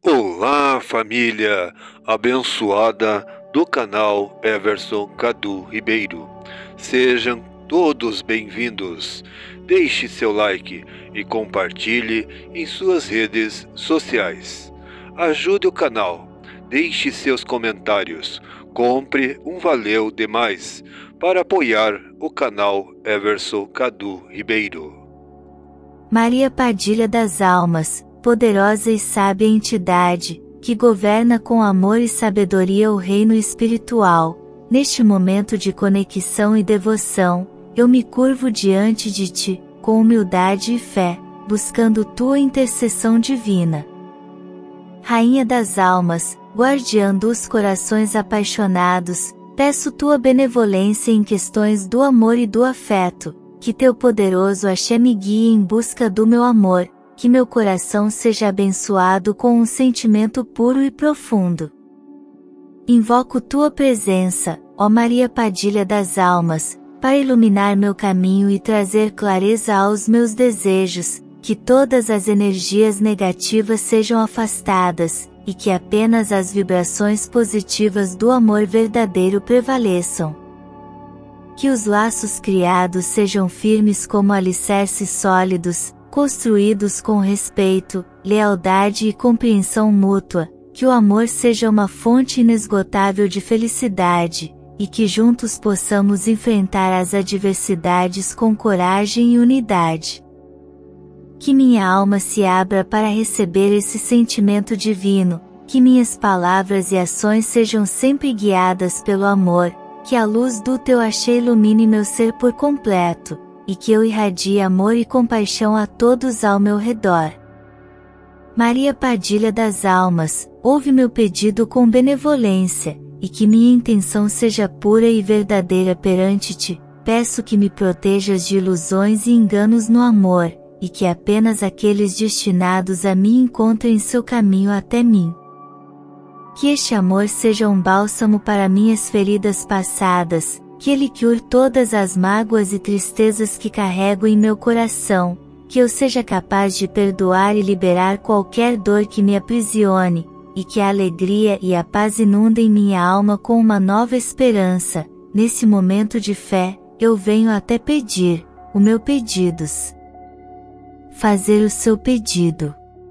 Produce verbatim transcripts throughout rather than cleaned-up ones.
Olá, família abençoada do canal Everson Cadu Ribeiro. Sejam todos bem-vindos. Deixe seu like e compartilhe em suas redes sociais. Ajude o canal, deixe seus comentários, compre um valeu demais para apoiar o canal Everson Cadu Ribeiro. Maria Padilha das Almas, poderosa e sábia entidade, que governa com amor e sabedoria o reino espiritual, neste momento de conexão e devoção, eu me curvo diante de ti, com humildade e fé, buscando tua intercessão divina. Rainha das almas, guardiã dos corações apaixonados, peço tua benevolência em questões do amor e do afeto, que teu poderoso Axé me guie em busca do meu amor, que meu coração seja abençoado com um sentimento puro e profundo. Invoco tua presença, ó Maria Padilha das almas, para iluminar meu caminho e trazer clareza aos meus desejos, que todas as energias negativas sejam afastadas, e que apenas as vibrações positivas do amor verdadeiro prevaleçam. Que os laços criados sejam firmes como alicerces sólidos, construídos com respeito, lealdade e compreensão mútua, que o amor seja uma fonte inesgotável de felicidade, e que juntos possamos enfrentar as adversidades com coragem e unidade. Que minha alma se abra para receber esse sentimento divino, que minhas palavras e ações sejam sempre guiadas pelo amor, que a luz do teu axé ilumine meu ser por completo, e que eu irradie amor e compaixão a todos ao meu redor. Maria Padilha das almas, ouve meu pedido com benevolência, e que minha intenção seja pura e verdadeira perante ti, peço que me protejas de ilusões e enganos no amor, e que apenas aqueles destinados a mim encontrem seu caminho até mim. Que este amor seja um bálsamo para minhas feridas passadas, que ele cure todas as mágoas e tristezas que carrego em meu coração, que eu seja capaz de perdoar e liberar qualquer dor que me aprisione, e que a alegria e a paz inundem minha alma com uma nova esperança. Nesse momento de fé, eu venho até pedir, o meu pedidos. Fazer o seu pedido.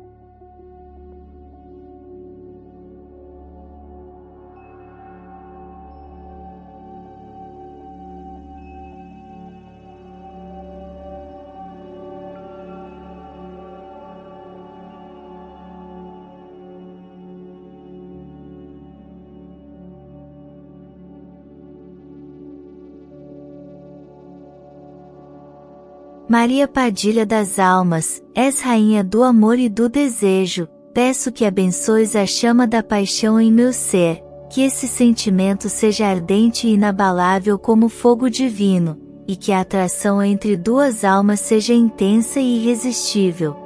Maria Padilha das almas, és rainha do amor e do desejo, peço que abençoes a chama da paixão em meu ser, que esse sentimento seja ardente e inabalável como fogo divino, e que a atração entre duas almas seja intensa e irresistível.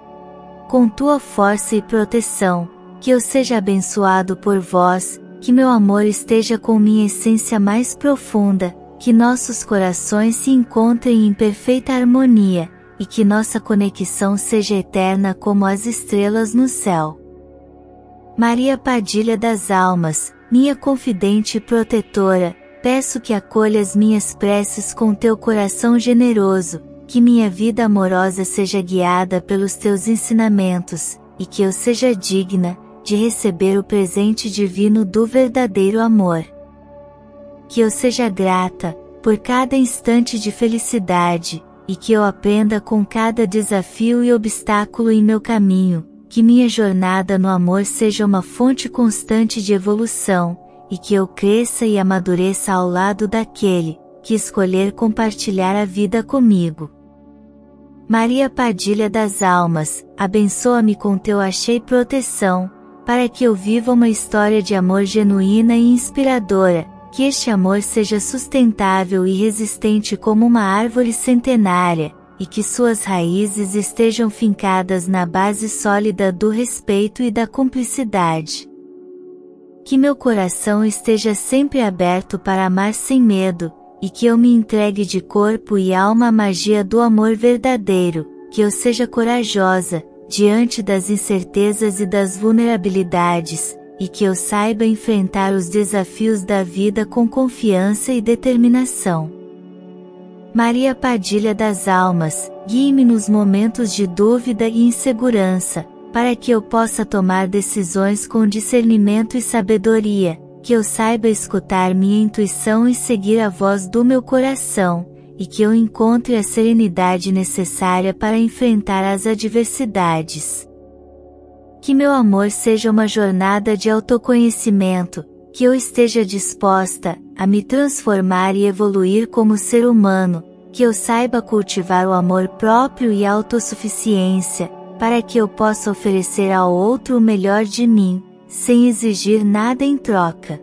Com tua força e proteção, que eu seja abençoado por vós, que meu amor esteja com minha essência mais profunda, que nossos corações se encontrem em perfeita harmonia, e que nossa conexão seja eterna como as estrelas no céu. Maria Padilha das almas, minha confidente e protetora, peço que acolhas minhas preces com teu coração generoso, que minha vida amorosa seja guiada pelos teus ensinamentos, e que eu seja digna de receber o presente divino do verdadeiro amor. Que eu seja grata por cada instante de felicidade, e que eu aprenda com cada desafio e obstáculo em meu caminho, que minha jornada no amor seja uma fonte constante de evolução, e que eu cresça e amadureça ao lado daquele que escolher compartilhar a vida comigo. Maria Padilha das almas, abençoa-me com teu axé e proteção, para que eu viva uma história de amor genuína e inspiradora, que este amor seja sustentável e resistente como uma árvore centenária, e que suas raízes estejam fincadas na base sólida do respeito e da cumplicidade. Que meu coração esteja sempre aberto para amar sem medo, e que eu me entregue de corpo e alma à magia do amor verdadeiro, que eu seja corajosa, diante das incertezas e das vulnerabilidades, e que eu saiba enfrentar os desafios da vida com confiança e determinação. Maria Padilha das Almas, guie-me nos momentos de dúvida e insegurança, para que eu possa tomar decisões com discernimento e sabedoria, que eu saiba escutar minha intuição e seguir a voz do meu coração, e que eu encontre a serenidade necessária para enfrentar as adversidades. Que meu amor seja uma jornada de autoconhecimento, que eu esteja disposta a me transformar e evoluir como ser humano, que eu saiba cultivar o amor próprio e a autossuficiência, para que eu possa oferecer ao outro o melhor de mim, sem exigir nada em troca.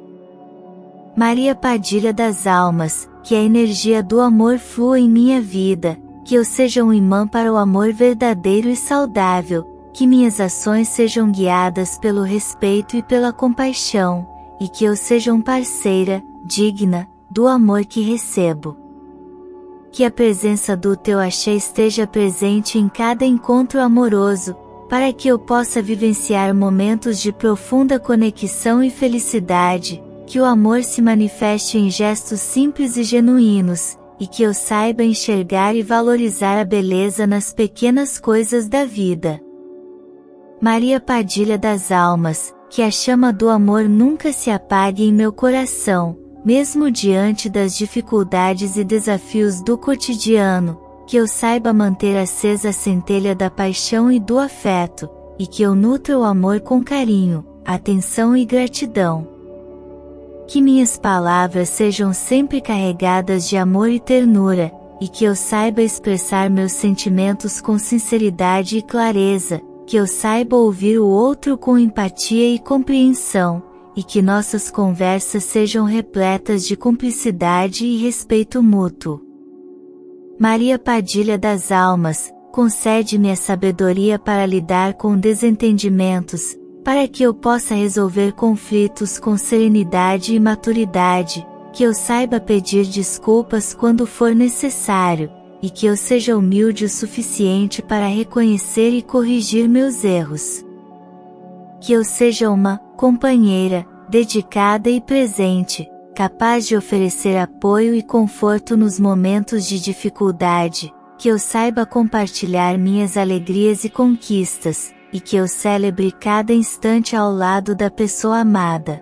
Maria Padilha das Almas, que a energia do amor flua em minha vida, que eu seja um imã para o amor verdadeiro e saudável, que minhas ações sejam guiadas pelo respeito e pela compaixão, e que eu seja uma parceira, digna, do amor que recebo. Que a presença do teu axé esteja presente em cada encontro amoroso, para que eu possa vivenciar momentos de profunda conexão e felicidade, que o amor se manifeste em gestos simples e genuínos, e que eu saiba enxergar e valorizar a beleza nas pequenas coisas da vida. Maria Padilha das Almas, que a chama do amor nunca se apague em meu coração, mesmo diante das dificuldades e desafios do cotidiano, que eu saiba manter acesa a centelha da paixão e do afeto, e que eu nutra o amor com carinho, atenção e gratidão. Que minhas palavras sejam sempre carregadas de amor e ternura, e que eu saiba expressar meus sentimentos com sinceridade e clareza, que eu saiba ouvir o outro com empatia e compreensão, e que nossas conversas sejam repletas de cumplicidade e respeito mútuo. Maria Padilha das Almas, concede-me a sabedoria para lidar com desentendimentos, para que eu possa resolver conflitos com serenidade e maturidade, que eu saiba pedir desculpas quando for necessário, e que eu seja humilde o suficiente para reconhecer e corrigir meus erros. Que eu seja uma companheira, dedicada e presente, capaz de oferecer apoio e conforto nos momentos de dificuldade, que eu saiba compartilhar minhas alegrias e conquistas, e que eu celebre cada instante ao lado da pessoa amada.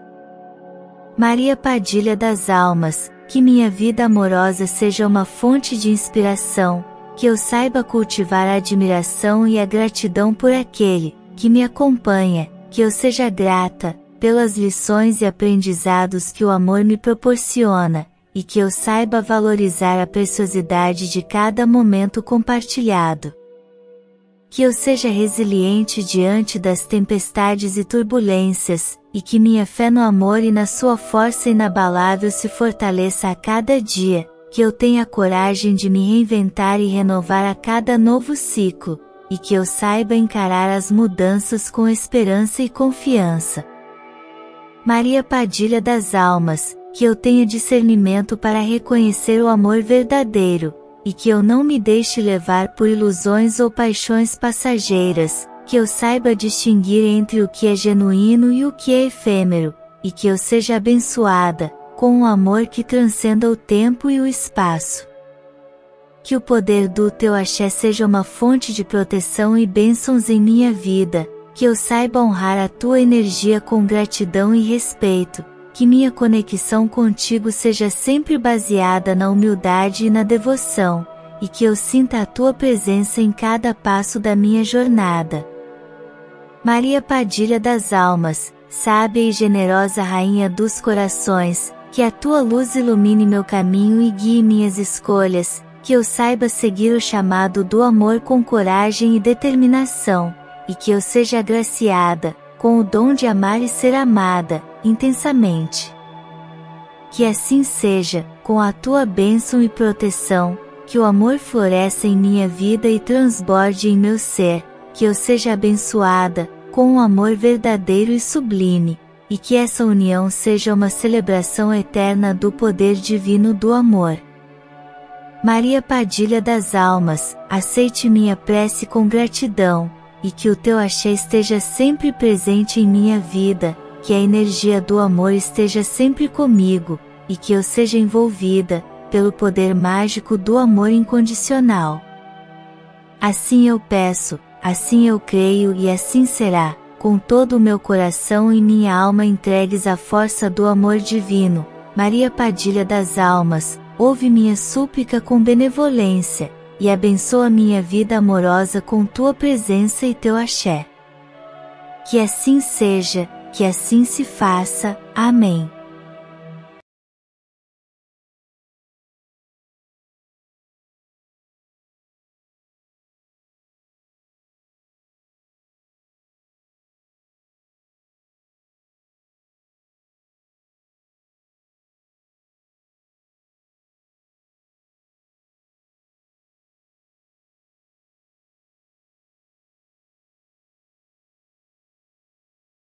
Maria Padilha das Almas, que minha vida amorosa seja uma fonte de inspiração, que eu saiba cultivar a admiração e a gratidão por aquele que me acompanha, que eu seja grata pelas lições e aprendizados que o amor me proporciona, e que eu saiba valorizar a preciosidade de cada momento compartilhado. Que eu seja resiliente diante das tempestades e turbulências, e que minha fé no amor e na sua força inabalável se fortaleça a cada dia, que eu tenha coragem de me reinventar e renovar a cada novo ciclo, e que eu saiba encarar as mudanças com esperança e confiança. Maria Padilha das Almas, que eu tenha discernimento para reconhecer o amor verdadeiro, e que eu não me deixe levar por ilusões ou paixões passageiras, que eu saiba distinguir entre o que é genuíno e o que é efêmero, e que eu seja abençoada, com um amor que transcenda o tempo e o espaço. Que o poder do teu axé seja uma fonte de proteção e bênçãos em minha vida, que eu saiba honrar a tua energia com gratidão e respeito, que minha conexão contigo seja sempre baseada na humildade e na devoção, e que eu sinta a tua presença em cada passo da minha jornada. Maria Padilha das Almas, sábia e generosa Rainha dos Corações, que a tua luz ilumine meu caminho e guie minhas escolhas, que eu saiba seguir o chamado do amor com coragem e determinação, e que eu seja agraciada com o dom de amar e ser amada, intensamente. Que assim seja, com a tua bênção e proteção, que o amor floresça em minha vida e transborde em meu ser, que eu seja abençoada, com um amor verdadeiro e sublime, e que essa união seja uma celebração eterna do poder divino do amor. Maria Padilha das Almas, aceite minha prece com gratidão, e que o teu axé esteja sempre presente em minha vida, que a energia do amor esteja sempre comigo, e que eu seja envolvida pelo poder mágico do amor incondicional. Assim eu peço, assim eu creio e assim será, com todo o meu coração e minha alma entregues à força do amor divino. Maria Padilha das Almas, ouve minha súplica com benevolência, e abençoa minha vida amorosa com tua presença e teu axé. Que assim seja, que assim se faça. Amém.